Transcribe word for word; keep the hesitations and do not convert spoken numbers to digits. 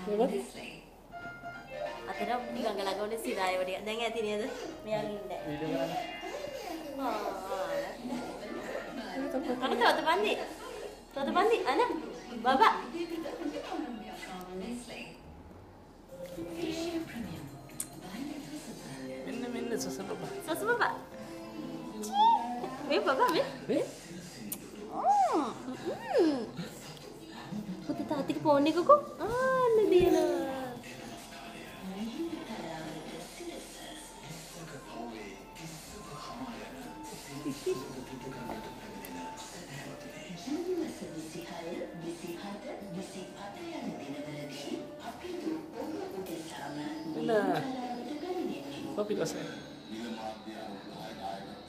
මොකද? අතර නිකන් ගලගොනේ සිරාය වගේ. දැන් ඇති නේද? මෙයාගේ ඉන්න. වීඩියෝ ගන්න. ආ. අනේ තවද බන්දි. තවද බන්දි අන බබා. මෙන්න මෙන්න සස බබා. සස බබා. මේ බබා මේ. මේ? ආ. පුතේ තාත්තිගේ ෆෝන් එකකෝ. ආන්න දිනනවා. Nah, kopi kosong.